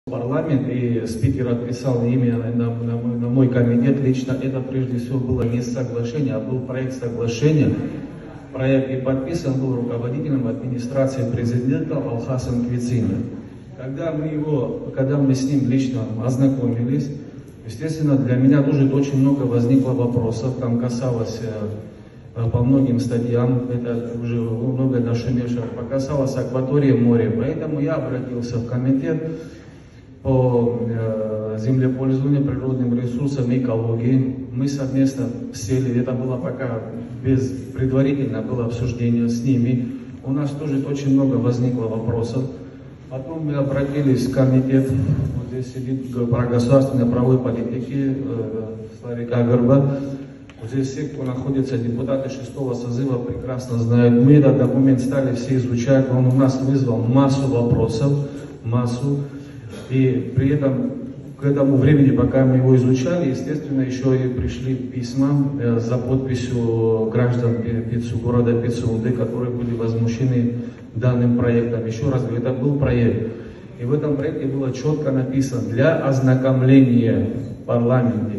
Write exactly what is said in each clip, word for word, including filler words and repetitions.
Парламент, и спикер отписал имя на, на, на мой комитет. Лично это прежде всего было не соглашение, а был проект соглашения. Проект и подписан был руководителем администрации президента Алхасан Квицина. Когда мы, его, когда мы с ним лично ознакомились, естественно, для меня тоже очень много возникло вопросов. Там касалось по многим статьям, это уже много нашумевших, касалось акватории моря. Поэтому я обратился в комитет по землепользованию, природным ресурсам и экологии. Мы совместно сели, это было пока без предварительно было обсуждение с ними. У нас тоже очень много возникло вопросов. Потом мы обратились в комитет, вот здесь сидит про государственной правовой политики Славик Агарба. Здесь все, кто находится, депутаты шестого созыва, прекрасно знают. Мы этот документ стали все изучать, он у нас вызвал массу вопросов, массу. И при этом к этому времени, пока мы его изучали, естественно, еще и пришли письма за подписью граждан Пицу, города Пицунды, которые были возмущены данным проектом. Еще раз говорю, это был проект. И в этом проекте было четко написано для ознакомления в парламенте.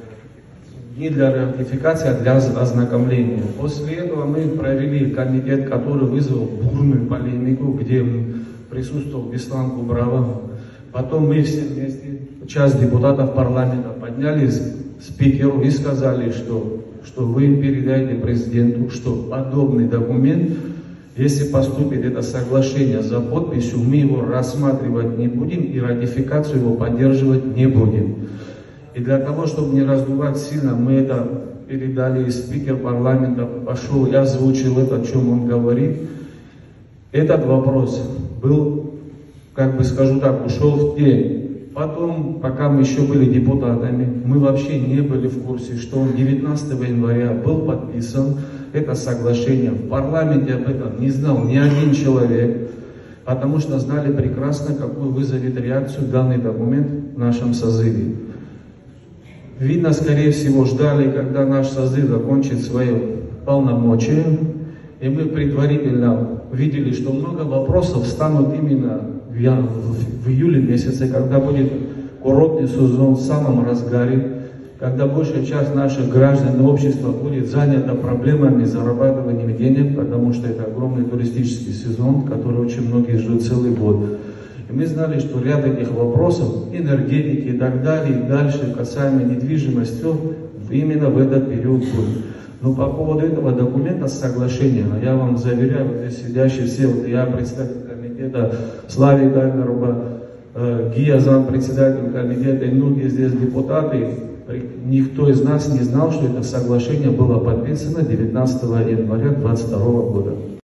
Не для ратификации, а для ознакомления. После этого мы провели комитет, который вызвал бурную полемику, где присутствовал Беслан Кубрава. Потом мы все вместе, часть депутатов парламента, поднялись к спикеру и сказали, что, что вы передайте президенту, что подобный документ, если поступит это соглашение за подписью, мы его рассматривать не будем и ратификацию его поддерживать не будем. И для того, чтобы не раздувать сильно, мы это передали, и спикер парламента пошел и озвучил это, о чем он говорит. Этот вопрос был, как бы скажу так, ушел в тень. Потом, пока мы еще были депутатами, мы вообще не были в курсе, что девятнадцатого января был подписан это соглашение. В парламенте об этом не знал ни один человек, потому что знали прекрасно, какую вызовет реакцию данный документ в нашем созыве. Видно, скорее всего, ждали, когда наш созыв закончит свои полномочия, и мы предварительно видели, что много вопросов станут именно в, в, в июле месяце, когда будет курортный сезон в самом разгаре, когда большая часть наших граждан и общества будет занята проблемами зарабатывания денег, потому что это огромный туристический сезон, который очень многие ждут целый год. И мы знали, что ряд этих вопросов, энергетики и так далее, и дальше касаемо недвижимости, именно в этот период будет. Но по поводу этого документа соглашения, я вам заверяю, вот здесь сидящие все, вот я представитель комитета Славик Агарба, э, Гия, зампредседатель комитета, и многие здесь депутаты, никто из нас не знал, что это соглашение было подписано девятнадцатого января две тысячи двадцать второго года.